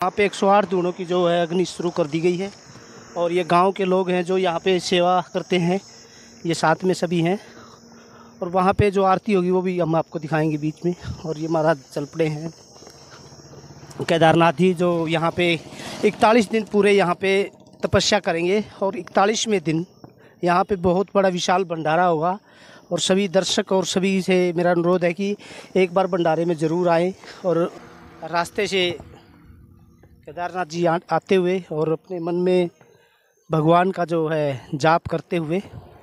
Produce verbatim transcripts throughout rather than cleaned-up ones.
यहाँ पे एक सौ आठ दूनों की जो है अग्नि शुरू कर दी गई है और ये गांव के लोग हैं जो यहाँ पे सेवा करते हैं, ये साथ में सभी हैं। और वहाँ पे जो आरती होगी वो भी हम आपको दिखाएंगे बीच में। और ये महाराज चल पड़े हैं केदारनाथ जी, जो यहाँ पे इकतालीस दिन पूरे यहाँ पे तपस्या करेंगे और इकतालीसवें दिन यहाँ पे बहुत बड़ा विशाल भंडारा होगा। और सभी दर्शक और सभी से मेरा अनुरोध है कि एक बार भंडारे में ज़रूर आएँ और रास्ते से केदारनाथ जी आते हुए और अपने मन में भगवान का जो है जाप करते हुए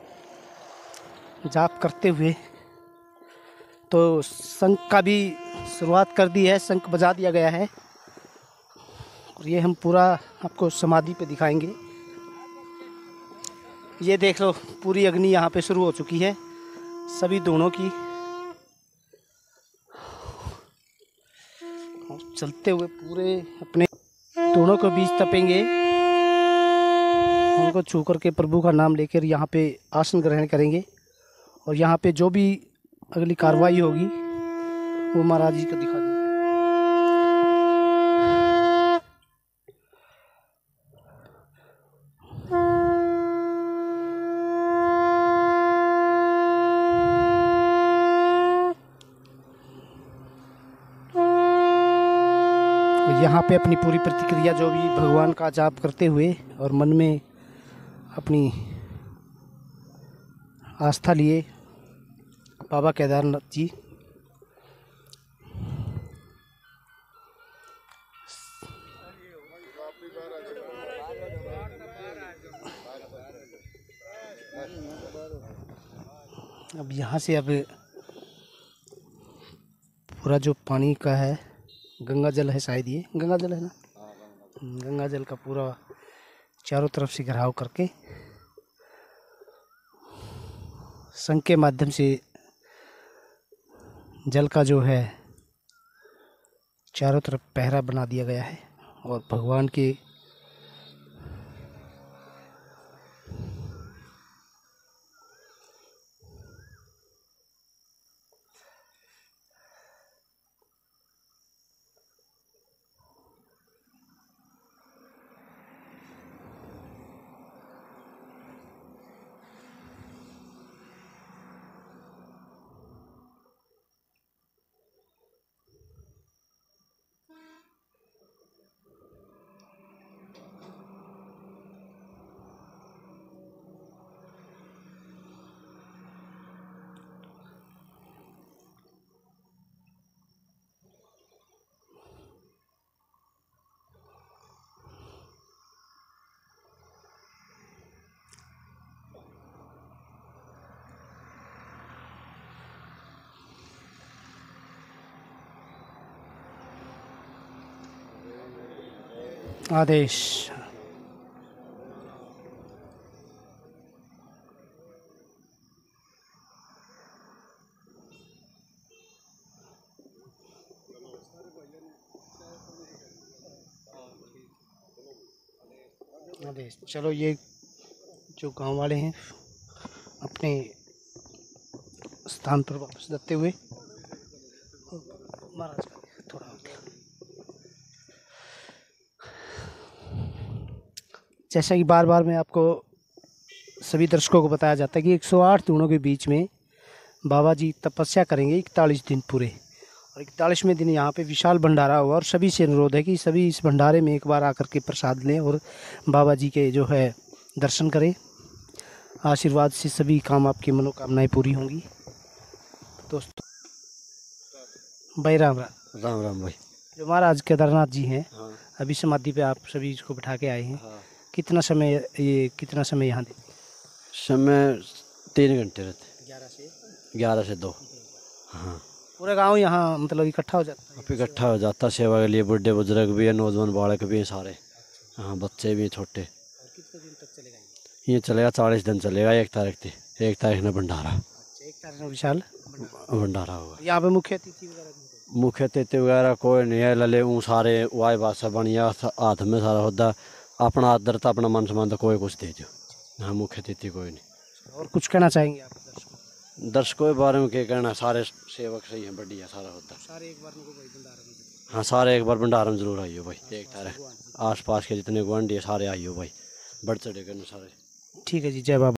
जाप करते हुए तो शंख का भी शुरुआत कर दी है, शंख बजा दिया गया है। और ये हम पूरा आपको समाधि पे दिखाएंगे। ये देख लो, पूरी अग्नि यहाँ पे शुरू हो चुकी है सभी दोनों की। चलते हुए पूरे अपने दोनों के बीच तपेंगे, उनको छू करके प्रभु का नाम लेकर यहाँ पे आसन ग्रहण करेंगे। और यहाँ पे जो भी अगली कार्रवाई होगी वो महाराज जी को दिखा देंगे। यहाँ पे अपनी पूरी प्रतिक्रिया जो भी भगवान का जाप करते हुए और मन में अपनी आस्था लिए बाबा केदारनाथ जी अब यहाँ से अब पूरा जो पानी का है, गंगा जल है शायद, ये गंगा जल है ना, गंगा जल का पूरा चारों तरफ से घेराव करके शंख के माध्यम से जल का जो है चारों तरफ पहरा बना दिया गया है। और भगवान के आदेश। आदेश। चलो, ये जो गांव वाले हैं अपने स्थान पर वापस जाते हुए महाराज का थोड़ा हो गया। जैसा कि बार बार मैं आपको सभी दर्शकों को बताया जाता है कि एक सौ आठ दूनों के बीच में बाबा जी तपस्या करेंगे इकतालीस दिन पूरे। और इकतालीसवें दिन यहाँ पे विशाल भंडारा हुआ। और सभी से अनुरोध है कि सभी इस भंडारे में एक बार आकर के प्रसाद लें और बाबा जी के जो है दर्शन करें। आशीर्वाद से सभी काम, आपकी मनोकामनाएं पूरी होंगी। दोस्तों, भाई राम राम। राम राम भाई। जो महाराज केदारनाथ जी हैं, हाँ। अभी समाधि पे आप सभी इसको बिठा के आए हैं। हाँ। कितना समय ये कितना समय यहाँ देते? समय तीन घंटे रहते। ग्यारह से ग्यारह से दो। हाँ, पूरा गांव यहाँ मतलब इकट्ठा हो जाता है? अब इकट्ठा हो जाता सेवा के लिए। बूढ़े बुजुर्ग भी है, नौजवान बालक भी हैं सारे। हाँ, बच्चे भी छोटे। और कितने दिन तक चलेगा ये चलेगा चालीस दिन चलेगा। एक तारीख थी, एक तारीख में भंडारा। एक तारीख में विशाल भंडारा होगा। यहाँ पे मुख्य अतिथि वगैरह? मुख्य अतिथि वगैरह कोई नहीं है। लले ऊँ सारे वाय बासा बनिया हाथ में सारा होता। अपना आदर था, अपना मन सम्मान था, कोई कुछ दे दो। हाँ, मुख्य अतिथि कोई नहीं। और कुछ कहना चाहेंगे आप दर्शकों? दर्शकों के बारे में क्या कहना, सारे सेवक सही हैं, बढ़िया सारा होता। सारे एक बार में भंडारा में हाँ सारे एक बार भंडारा में जरूर आइयो भाई। एक तारीख आस पास के जितने गुआंढी है सारे आइयो भाई, बढ़ चढ़े कर सारे। ठीक है जी, जय बाबा।